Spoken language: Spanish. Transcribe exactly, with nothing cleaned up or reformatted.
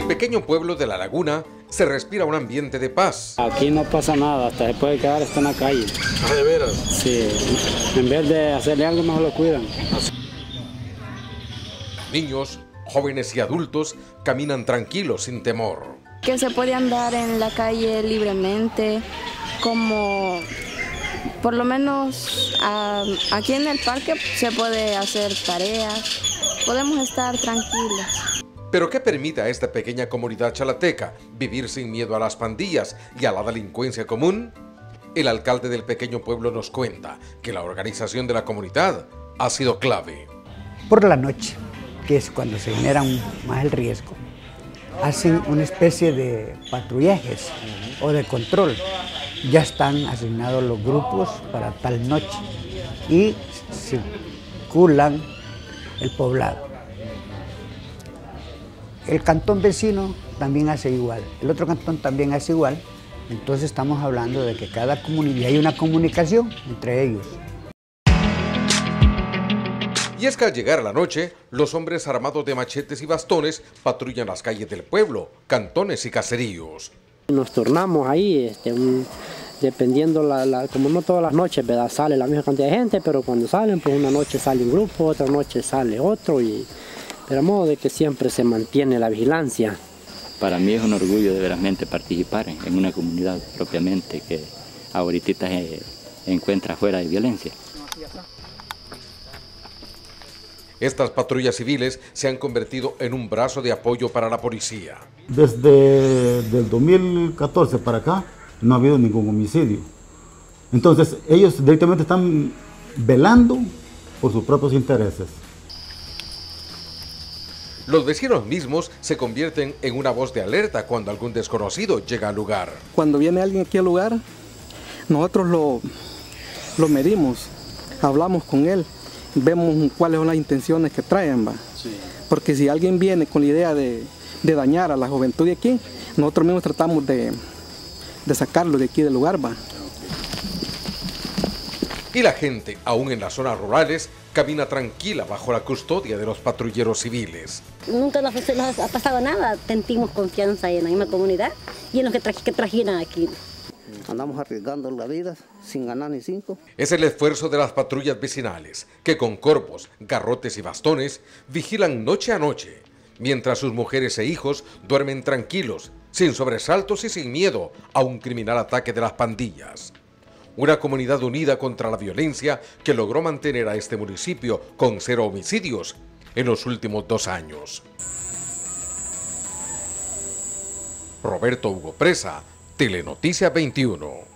pequeño pueblo de La Laguna se respira un ambiente de paz. Aquí no pasa nada, hasta se puede quedar hasta en la calle. ¿Ah, de veras? Sí, en vez de hacerle algo mejor lo cuidan. Niños, jóvenes y adultos caminan tranquilos sin temor. Que se puede andar en la calle libremente, como por lo menos a, aquí en el parque se puede hacer tareas, podemos estar tranquilos. ¿Pero qué permite a esta pequeña comunidad chalateca vivir sin miedo a las pandillas y a la delincuencia común? El alcalde del pequeño pueblo nos cuenta que la organización de la comunidad ha sido clave. Por la noche, que es cuando se genera un, más el riesgo, hacen una especie de patrullajes o de control. Ya están asignados los grupos para tal noche y circulan el poblado. El cantón vecino también hace igual, el otro cantón también hace igual, entonces estamos hablando de que cada comunidad hay una comunicación entre ellos. Y es que al llegar a la noche, los hombres armados de machetes y bastones patrullan las calles del pueblo, cantones y caseríos. Nos turnamos ahí, este, un, dependiendo, la, la, como no todas las noches, ¿verdad? Sale la misma cantidad de gente, pero cuando salen, pues una noche sale un grupo, otra noche sale otro, y de modo de que siempre se mantiene la vigilancia. Para mí es un orgullo de veramente participar en, en una comunidad propiamente que ahorita se encuentra fuera de violencia. Estas patrullas civiles se han convertido en un brazo de apoyo para la policía. Desde el dos mil catorce para acá no ha habido ningún homicidio. Entonces ellos directamente están velando por sus propios intereses. Los vecinos mismos se convierten en una voz de alerta cuando algún desconocido llega al lugar. Cuando viene alguien aquí al lugar, nosotros lo, lo medimos, hablamos con él, vemos cuáles son las intenciones que traen, ¿va? Sí. Porque si alguien viene con la idea de, de dañar a la juventud de aquí, nosotros mismos tratamos de, de sacarlo de aquí del lugar, ¿va? Y la gente, aún en las zonas rurales, camina tranquila bajo la custodia de los patrulleros civiles. Nunca nos, nos ha pasado nada, sentimos confianza en la misma comunidad y en los que, tra que trajeron aquí. Andamos arriesgando la vida sin ganar ni cinco. Es el esfuerzo de las patrullas vecinales, que con corpos, garrotes y bastones vigilan noche a noche, mientras sus mujeres e hijos duermen tranquilos, sin sobresaltos y sin miedo a un criminal ataque de las pandillas. Una comunidad unida contra la violencia que logró mantener a este municipio con cero homicidios en los últimos dos años. Roberto Hugo Presa, Telenoticia veintiuno.